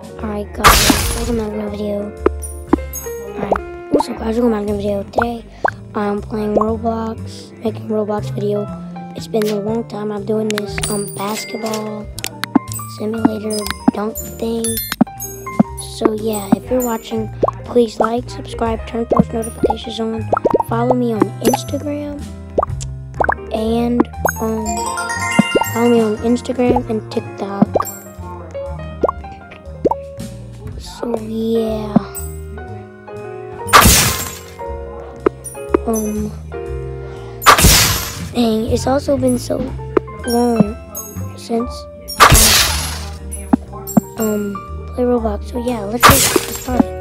Alright guys, welcome back to my video. Alright, what's up guys, welcome back to my video. Today, I'm playing Roblox, making a Roblox video. It's been a long time I'm doing this basketball simulator dunk thing. So yeah, if you're watching, please like, subscribe, turn post notifications on. Follow me on Instagram and and TikTok. So yeah, dang, it's also been so long since play Roblox. So yeah, let's get started.